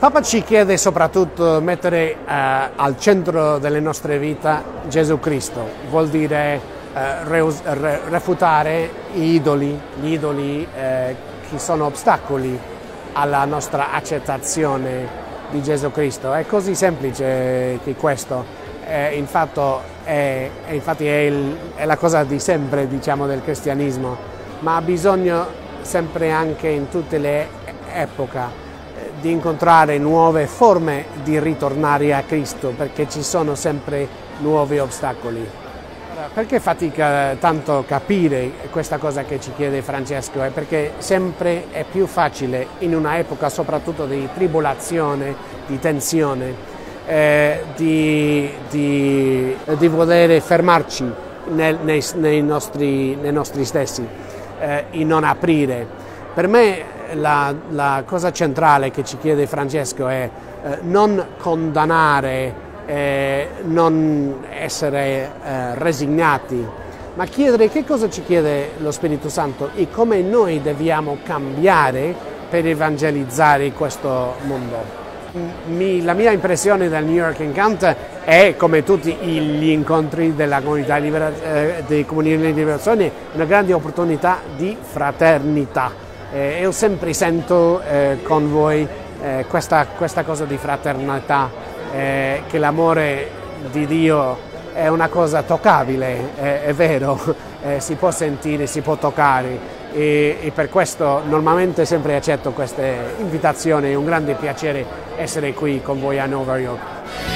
Papa ci chiede soprattutto mettere al centro delle nostre vite Gesù Cristo, vuol dire refutare gli idoli che sono ostacoli alla nostra accettazione di Gesù Cristo. È così semplice che questo, infatti è la cosa di sempre, diciamo, del cristianesimo, ma ha bisogno sempre, anche in tutte le epoche, di incontrare nuove forme di ritornare a Cristo, perché ci sono sempre nuovi ostacoli. Perché fatica tanto capire questa cosa che ci chiede Francesco? È perché sempre è più facile, in una epoca soprattutto di tribolazione, di tensione, di voler fermarci nei nostri stessi, in non aprire. Per me la cosa centrale che ci chiede Francesco è non condannare, non essere resignati, ma chiedere che cosa ci chiede lo Spirito Santo e come noi dobbiamo cambiare per evangelizzare questo mondo. La mia impressione del New York Encounter è, come tutti gli incontri della comunità dei Comuni di Liberazione, una grande opportunità di fraternità. Io sempre sento con voi questa cosa di fraternità, che l'amore di Dio è una cosa toccabile, è vero, si può sentire, si può toccare, e per questo normalmente sempre accetto queste invitazioni. È un grande piacere essere qui con voi a New York.